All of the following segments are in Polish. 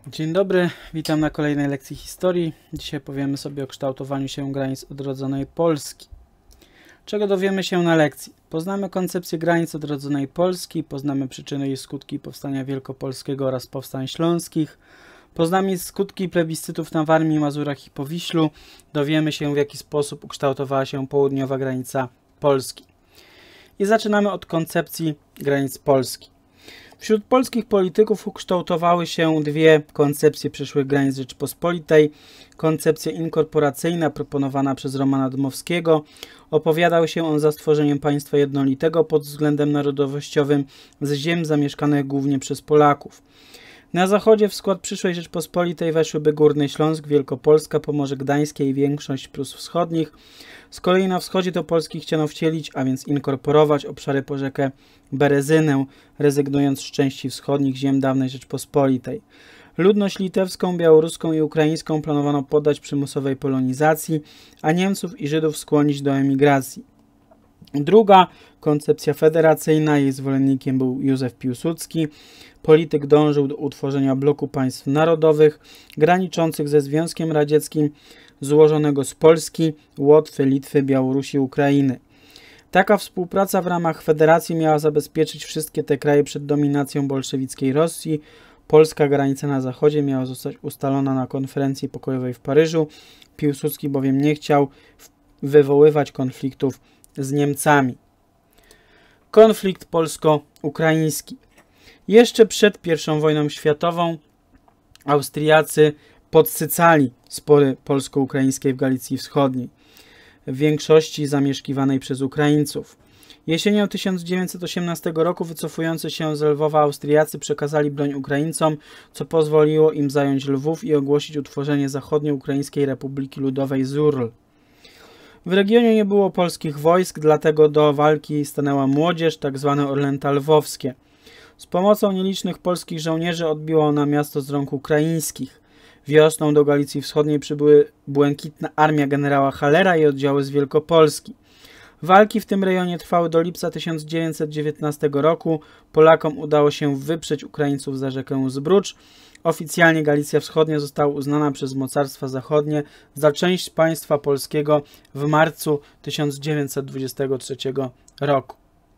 Dzień dobry, witam na kolejnej lekcji historii. Dzisiaj powiemy sobie o kształtowaniu się granic odrodzonej Polski. Czego dowiemy się na lekcji? Poznamy koncepcję granic odrodzonej Polski, poznamy przyczyny i skutki powstania wielkopolskiego oraz powstań śląskich, poznamy skutki plebiscytów na Warmii, Mazurach i Powiślu, dowiemy się, w jaki sposób ukształtowała się południowa granica Polski. I zaczynamy od koncepcji granic Polski. Wśród polskich polityków ukształtowały się dwie koncepcje przyszłych granic Rzeczypospolitej. Koncepcja inkorporacyjna proponowana przez Romana Dmowskiego. Opowiadał się on za stworzeniem państwa jednolitego pod względem narodowościowym z ziem zamieszkanych głównie przez Polaków. Na zachodzie w skład przyszłej Rzeczypospolitej weszłyby Górny Śląsk, Wielkopolska, Pomorze Gdańskie i większość Prus Wschodnich. Z kolei na wschodzie do Polski chciano wcielić, a więc inkorporować obszary po rzekę Berezynę, rezygnując z części wschodnich ziem dawnej Rzeczypospolitej. Ludność litewską, białoruską i ukraińską planowano poddać przymusowej polonizacji, a Niemców i Żydów skłonić do emigracji. Druga koncepcja federacyjna, jej zwolennikiem był Józef Piłsudski. Polityk dążył do utworzenia bloku państw narodowych graniczących ze Związkiem Radzieckim, złożonego z Polski, Łotwy, Litwy, Białorusi i Ukrainy. Taka współpraca w ramach federacji miała zabezpieczyć wszystkie te kraje przed dominacją bolszewickiej Rosji. Polska granica na zachodzie miała zostać ustalona na konferencji pokojowej w Paryżu. Piłsudski bowiem nie chciał wywoływać konfliktów z Niemcami. Konflikt polsko-ukraiński. Jeszcze przed I wojną światową Austriacy podsycali spory polsko-ukraińskie w Galicji Wschodniej, w większości zamieszkiwanej przez Ukraińców. Jesienią 1918 roku wycofujący się z Lwowa Austriacy przekazali broń Ukraińcom, co pozwoliło im zająć Lwów i ogłosić utworzenie Zachodnioukraińskiej Republiki Ludowej ZURL. W regionie nie było polskich wojsk, dlatego do walki stanęła młodzież, tzw. Orlęta Lwowskie. Z pomocą nielicznych polskich żołnierzy odbiło ona miasto z rąk ukraińskich. Wiosną do Galicji Wschodniej przybyły Błękitna Armia generała Hallera i oddziały z Wielkopolski. Walki w tym rejonie trwały do lipca 1919 roku. Polakom udało się wyprzeć Ukraińców za rzekę Zbrucz. Oficjalnie Galicja Wschodnia została uznana przez mocarstwa zachodnie za część państwa polskiego w marcu 1923 roku.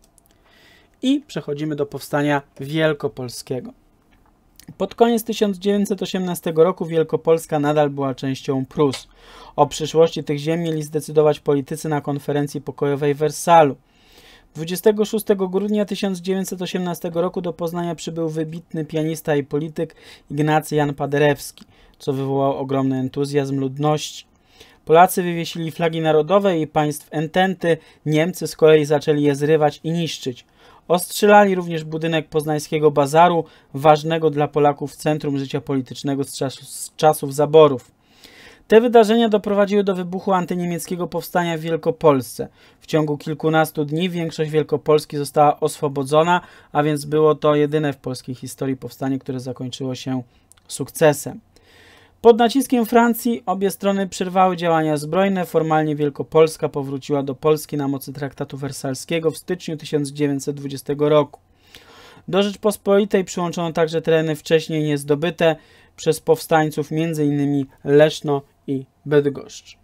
I przechodzimy do powstania wielkopolskiego. Pod koniec 1918 roku Wielkopolska nadal była częścią Prus. O przyszłości tych ziem mieli zdecydować politycy na konferencji pokojowej w Wersalu. 26 grudnia 1918 roku do Poznania przybył wybitny pianista i polityk Ignacy Jan Paderewski, co wywołało ogromny entuzjazm ludności. Polacy wywiesili flagi narodowe i państw ententy, Niemcy z kolei zaczęli je zrywać i niszczyć. Ostrzelali również budynek poznańskiego bazaru, ważnego dla Polaków centrum życia politycznego z czasów zaborów. Te wydarzenia doprowadziły do wybuchu antyniemieckiego powstania w Wielkopolsce. W ciągu kilkunastu dni większość Wielkopolski została oswobodzona, a więc było to jedyne w polskiej historii powstanie, które zakończyło się sukcesem. Pod naciskiem Francji obie strony przerwały działania zbrojne. Formalnie Wielkopolska powróciła do Polski na mocy traktatu wersalskiego w styczniu 1920 roku. Do Rzeczpospolitej przyłączono także tereny wcześniej niezdobyte przez powstańców, m.in. Leszno i Bydgoszcz.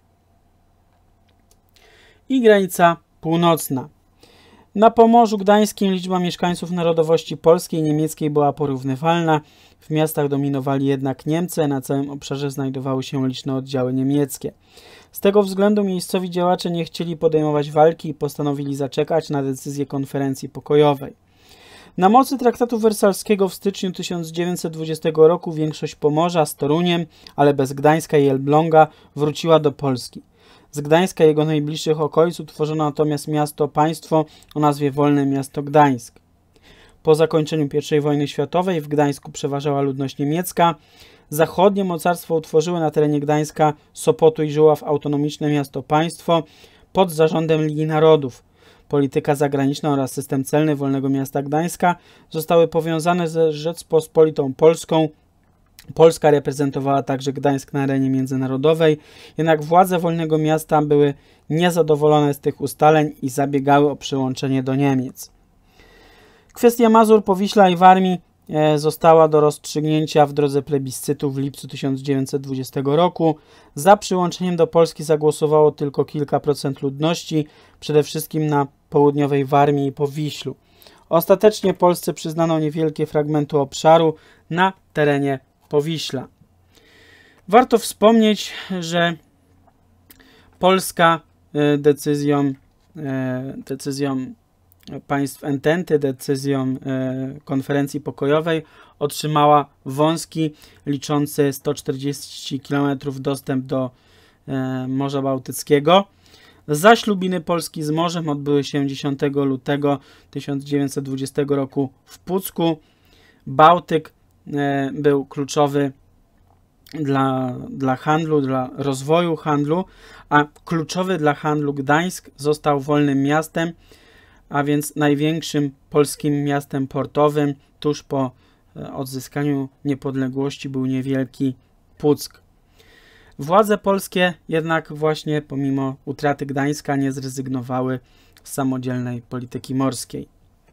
I granica północna. Na Pomorzu Gdańskim liczba mieszkańców narodowości polskiej i niemieckiej była porównywalna. W miastach dominowali jednak Niemcy, a na całym obszarze znajdowały się liczne oddziały niemieckie. Z tego względu miejscowi działacze nie chcieli podejmować walki i postanowili zaczekać na decyzję konferencji pokojowej. Na mocy traktatu wersalskiego w styczniu 1920 roku większość Pomorza z Toruniem, ale bez Gdańska i Elbląga, wróciła do Polski. Z Gdańska i jego najbliższych okolic utworzono natomiast miasto-państwo o nazwie Wolne Miasto Gdańsk. Po zakończeniu I wojny światowej w Gdańsku przeważała ludność niemiecka. Zachodnie mocarstwo utworzyły na terenie Gdańska, Sopotu i Żuław autonomiczne miasto-państwo pod zarządem Ligi Narodów. Polityka zagraniczna oraz system celny Wolnego Miasta Gdańska zostały powiązane ze Rzeczpospolitą Polską. Polska reprezentowała także Gdańsk na arenie międzynarodowej, jednak władze Wolnego Miasta były niezadowolone z tych ustaleń i zabiegały o przyłączenie do Niemiec. Kwestia Mazur, Powiśla i Warmii została do rozstrzygnięcia w drodze plebiscytu w lipcu 1920 roku. Za przyłączeniem do Polski zagłosowało tylko kilka procent ludności, przede wszystkim na południowej Warmii i Powiślu. Ostatecznie Polsce przyznano niewielkie fragmenty obszaru na terenie Powiśla. Warto wspomnieć, że Polska decyzją państw Ententy, decyzją konferencji pokojowej otrzymała wąski, liczący 140 km dostęp do Morza Bałtyckiego. Zaślubiny Polski z morzem odbyły się 10 lutego 1920 roku w Pucku. Bałtyk był kluczowy dla handlu, dla rozwoju handlu, a kluczowy dla handlu Gdańsk został wolnym miastem, a więc największym polskim miastem portowym. Tuż po odzyskaniu niepodległości był niewielki Puck. Władze polskie jednak właśnie pomimo utraty Gdańska nie zrezygnowały z samodzielnej polityki morskiej.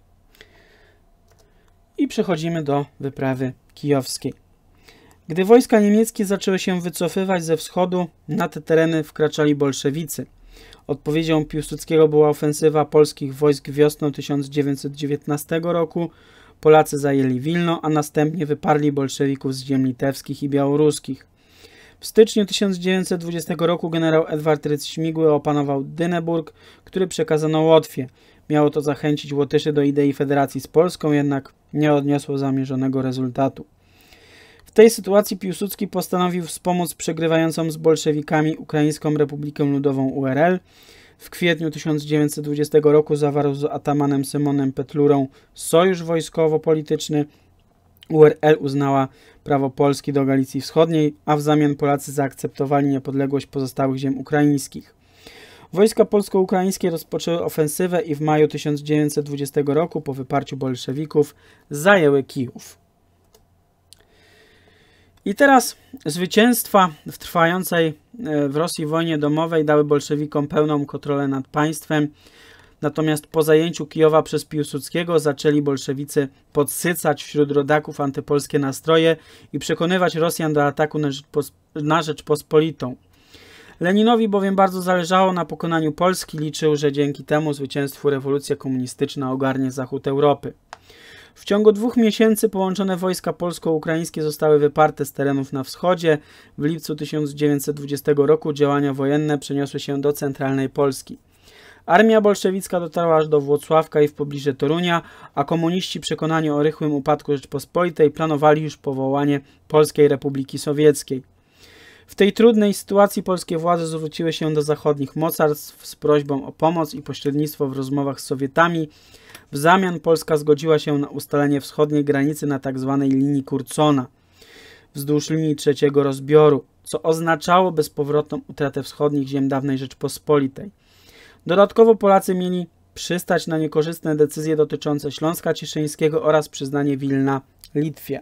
I przechodzimy do wyprawy kijowskiej. Gdy wojska niemieckie zaczęły się wycofywać ze wschodu, na te tereny wkraczali bolszewicy. Odpowiedzią Piłsudskiego była ofensywa polskich wojsk wiosną 1919 roku. Polacy zajęli Wilno, a następnie wyparli bolszewików z ziem litewskich i białoruskich. W styczniu 1920 roku generał Edward Rydz-Śmigły opanował Dyneburg, który przekazano Łotwie. Miało to zachęcić Łotyszy do idei federacji z Polską, jednak nie odniosło zamierzonego rezultatu. W tej sytuacji Piłsudski postanowił wspomóc przegrywającą z bolszewikami Ukraińską Republikę Ludową URL. W kwietniu 1920 roku zawarł z atamanem Symonem Petlurą sojusz wojskowo-polityczny. URL uznała prawo Polski do Galicji Wschodniej, a w zamian Polacy zaakceptowali niepodległość pozostałych ziem ukraińskich. Wojska polsko-ukraińskie rozpoczęły ofensywę i w maju 1920 roku po wyparciu bolszewików zajęły Kijów. I teraz zwycięstwa w trwającej w Rosji wojnie domowej dały bolszewikom pełną kontrolę nad państwem. Natomiast po zajęciu Kijowa przez Piłsudskiego zaczęli bolszewicy podsycać wśród rodaków antypolskie nastroje i przekonywać Rosjan do ataku na Rzeczpospolitą. Leninowi bowiem bardzo zależało na pokonaniu Polski, liczył, że dzięki temu zwycięstwu rewolucja komunistyczna ogarnie zachód Europy. W ciągu 2 miesięcy połączone wojska polsko-ukraińskie zostały wyparte z terenów na wschodzie. W lipcu 1920 roku działania wojenne przeniosły się do centralnej Polski. Armia bolszewicka dotarła aż do Włocławka i w pobliże Torunia, a komuniści przekonani o rychłym upadku Rzeczpospolitej planowali już powołanie Polskiej Republiki Sowieckiej. W tej trudnej sytuacji polskie władze zwróciły się do zachodnich mocarstw z prośbą o pomoc i pośrednictwo w rozmowach z Sowietami. W zamian Polska zgodziła się na ustalenie wschodniej granicy na tzw. linii Kurzona, wzdłuż linii trzeciego rozbioru, co oznaczało bezpowrotną utratę wschodnich ziem dawnej Rzeczpospolitej. Dodatkowo Polacy mieli przystać na niekorzystne decyzje dotyczące Śląska Cieszyńskiego oraz przyznanie Wilna Litwie.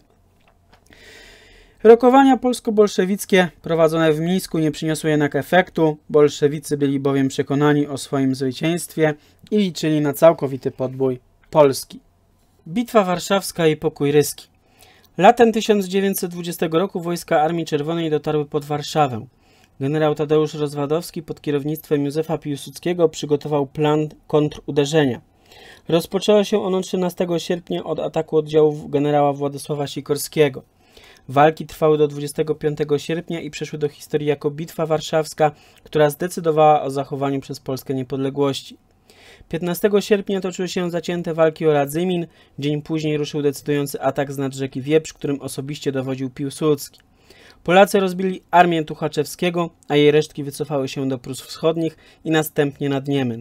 Rokowania polsko-bolszewickie prowadzone w Mińsku nie przyniosły jednak efektu. Bolszewicy byli bowiem przekonani o swoim zwycięstwie i liczyli na całkowity podbój Polski. Bitwa Warszawska i pokój ryski. Latem 1920 roku wojska Armii Czerwonej dotarły pod Warszawę. Generał Tadeusz Rozwadowski pod kierownictwem Józefa Piłsudskiego przygotował plan kontruderzenia. Rozpoczęło się ono 13 sierpnia od ataku oddziałów generała Władysława Sikorskiego. Walki trwały do 25 sierpnia i przeszły do historii jako Bitwa Warszawska, która zdecydowała o zachowaniu przez Polskę niepodległości. 15 sierpnia toczyły się zacięte walki o Radzymin, dzień później ruszył decydujący atak z nad rzeki Wieprz, którym osobiście dowodził Piłsudski. Polacy rozbili armię Tuchaczewskiego, a jej resztki wycofały się do Prus Wschodnich i następnie nad Niemen.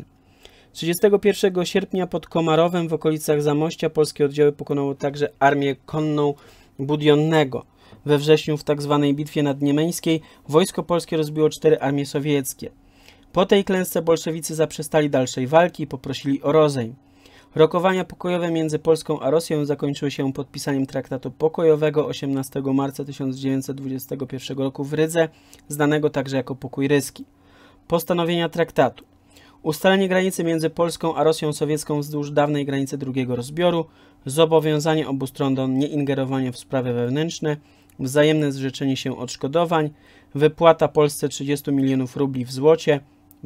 31 sierpnia pod Komarowem w okolicach Zamościa polskie oddziały pokonało także armię konną Budionnego. We wrześniu w tzw. bitwie nadniemeńskiej wojsko polskie rozbiło 4 armie sowieckie. Po tej klęsce bolszewicy zaprzestali dalszej walki i poprosili o rozejm. Rokowania pokojowe między Polską a Rosją zakończyły się podpisaniem traktatu pokojowego 18 marca 1921 roku w Rydze, znanego także jako pokój ryski. Postanowienia traktatu. Ustalenie granicy między Polską a Rosją sowiecką wzdłuż dawnej granicy drugiego rozbioru, zobowiązanie obu stron do nieingerowania w sprawy wewnętrzne, wzajemne zrzeczenie się odszkodowań, wypłata Polsce 30 milionów rubli w złocie,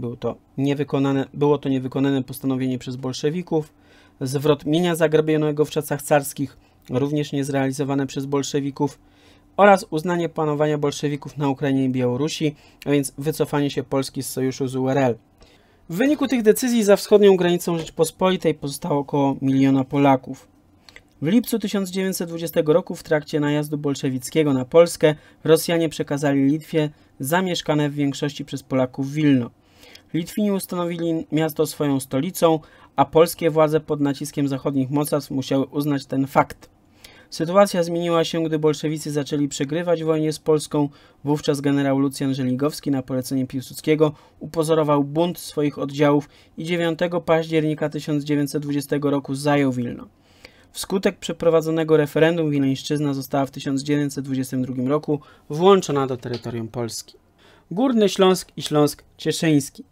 było to niewykonane postanowienie przez bolszewików, zwrot mienia zagrabionego w czasach carskich, również niezrealizowane przez bolszewików, oraz uznanie panowania bolszewików na Ukrainie i Białorusi, a więc wycofanie się Polski z sojuszu z URL. W wyniku tych decyzji za wschodnią granicą Rzeczpospolitej pozostało około 1 miliona Polaków. W lipcu 1920 roku w trakcie najazdu bolszewickiego na Polskę Rosjanie przekazali Litwie zamieszkane w większości przez Polaków Wilno. Litwini ustanowili miasto swoją stolicą, a polskie władze pod naciskiem zachodnich mocarstw musiały uznać ten fakt. Sytuacja zmieniła się, gdy bolszewicy zaczęli przegrywać w wojnie z Polską. Wówczas generał Lucjan Żeligowski na polecenie Piłsudskiego upozorował bunt swoich oddziałów i 9 października 1920 roku zajął Wilno. Wskutek przeprowadzonego referendum Wileńszczyzna została w 1922 roku włączona do terytorium Polski. Górny Śląsk i Śląsk Cieszyński.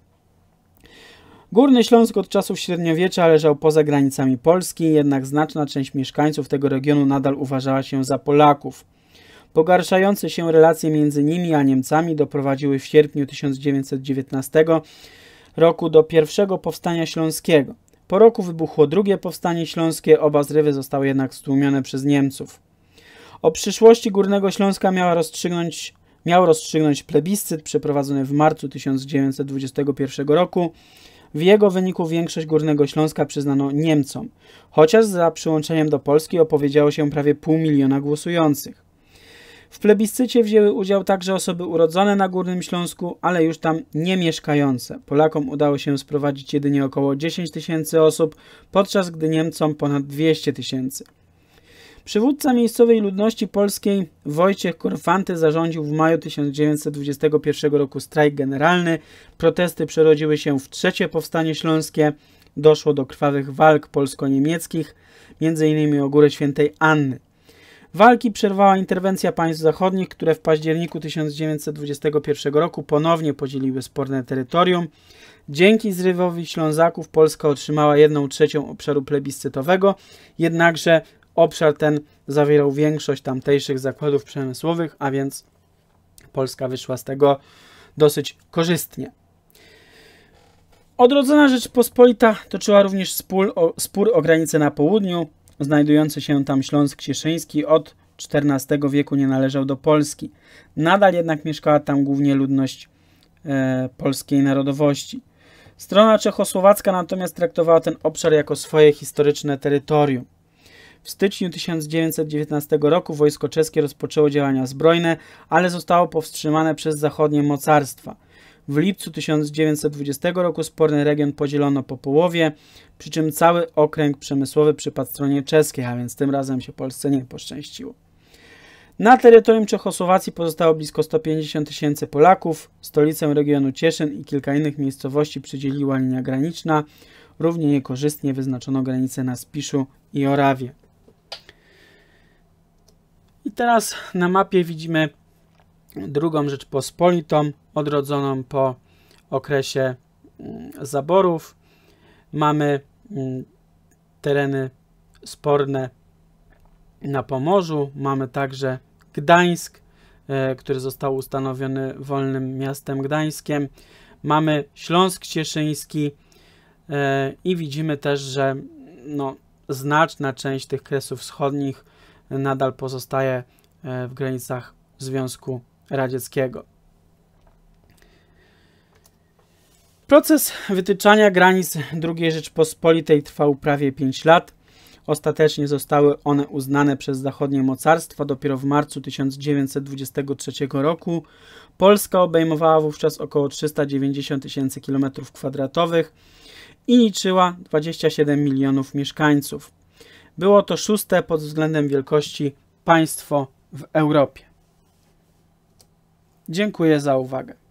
Górny Śląsk od czasów średniowiecza leżał poza granicami Polski, jednak znaczna część mieszkańców tego regionu nadal uważała się za Polaków. Pogarszające się relacje między nimi a Niemcami doprowadziły w sierpniu 1919 roku do pierwszego powstania śląskiego. Po roku wybuchło drugie powstanie śląskie, oba zrywy zostały jednak stłumione przez Niemców. O przyszłości Górnego Śląska miał rozstrzygnąć plebiscyt przeprowadzony w marcu 1921 roku. W jego wyniku większość Górnego Śląska przyznano Niemcom, chociaż za przyłączeniem do Polski opowiedziało się prawie 500 000 głosujących. W plebiscycie wzięły udział także osoby urodzone na Górnym Śląsku, ale już tam nie mieszkające. Polakom udało się sprowadzić jedynie około 10 000 osób, podczas gdy Niemcom ponad 200 000. Przywódca miejscowej ludności polskiej Wojciech Korfanty zarządził w maju 1921 roku strajk generalny. Protesty przerodziły się w trzecie powstanie śląskie. Doszło do krwawych walk polsko-niemieckich, m.in. o Górę Świętej Anny. Walki przerwała interwencja państw zachodnich, które w październiku 1921 roku ponownie podzieliły sporne terytorium. Dzięki zrywowi Ślązaków Polska otrzymała 1/3 obszaru plebiscytowego, jednakże obszar ten zawierał większość tamtejszych zakładów przemysłowych, a więc Polska wyszła z tego dosyć korzystnie. Odrodzona Rzeczpospolita toczyła również spór o granicę na południu. Znajdujący się tam Śląsk Cieszyński od XIV wieku nie należał do Polski. Nadal jednak mieszkała tam głównie ludność polskiej narodowości. Strona czechosłowacka natomiast traktowała ten obszar jako swoje historyczne terytorium. W styczniu 1919 roku wojsko czeskie rozpoczęło działania zbrojne, ale zostało powstrzymane przez zachodnie mocarstwa. W lipcu 1920 roku sporny region podzielono po połowie, przy czym cały okręg przemysłowy przypadł stronie czeskiej, a więc tym razem się Polsce nie poszczęściło. Na terytorium Czechosłowacji pozostało blisko 150 000 Polaków. Stolicę regionu Cieszyn i kilka innych miejscowości przydzieliła linia graniczna. Równie niekorzystnie wyznaczono granice na Spiszu i Orawie. I teraz na mapie widzimy drugą Rzeczpospolitą, odrodzoną po okresie zaborów. Mamy tereny sporne na Pomorzu, mamy także Gdańsk, który został ustanowiony wolnym miastem Gdańskiem. Mamy Śląsk Cieszyński i widzimy też, że znaczna część tych kresów wschodnich nadal pozostaje w granicach Związku Radzieckiego. Proces wytyczania granic II Rzeczpospolitej trwał prawie 5 lat. Ostatecznie zostały one uznane przez zachodnie mocarstwa dopiero w marcu 1923 roku. Polska obejmowała wówczas około 390 000 km² i liczyła 27 milionów mieszkańców. Było to 6. pod względem wielkości państwo w Europie. Dziękuję za uwagę.